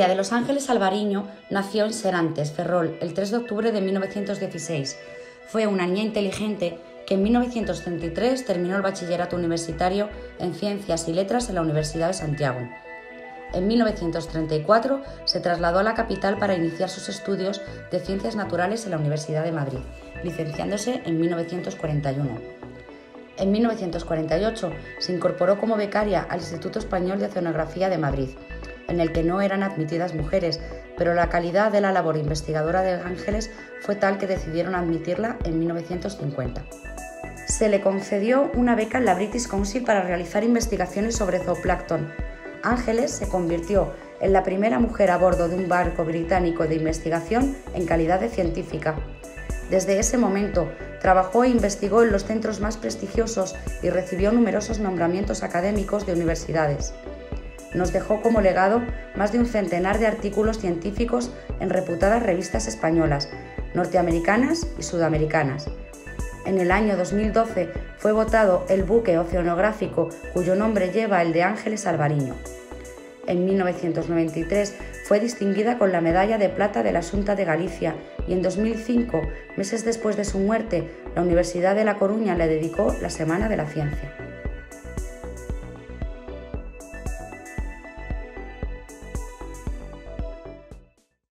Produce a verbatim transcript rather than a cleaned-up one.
María de los Ángeles Alvariño nació en Serantes, Ferrol, el tres de octubre de mil novecientos dieciséis. Fue una niña inteligente que en mil novecientos treinta y tres terminó el bachillerato universitario en Ciencias y Letras en la Universidad de Santiago. En mil novecientos treinta y cuatro se trasladó a la capital para iniciar sus estudios de Ciencias Naturales en la Universidad de Madrid, licenciándose en mil novecientos cuarenta y uno. En mil novecientos cuarenta y ocho se incorporó como becaria al Instituto Español de Oceanografía de Madrid, en el que no eran admitidas mujeres, pero la calidad de la labor investigadora de Ángeles fue tal que decidieron admitirla en mil novecientos cincuenta. Se le concedió una beca en la British Council para realizar investigaciones sobre zooplancton. Ángeles se convirtió en la primera mujer a bordo de un barco británico de investigación en calidad de científica. Desde ese momento, trabajó e investigó en los centros más prestigiosos y recibió numerosos nombramientos académicos de universidades. Nos dejó como legado más de un centenar de artículos científicos en reputadas revistas españolas, norteamericanas y sudamericanas. En el año dos mil doce fue votado el buque oceanográfico cuyo nombre lleva el de Ángeles Alvariño. En mil novecientos noventa y tres fue distinguida con la Medalla de Plata de la Xunta de Galicia y en dos mil cinco, meses después de su muerte, la Universidad de La Coruña le dedicó la Semana de la Ciencia.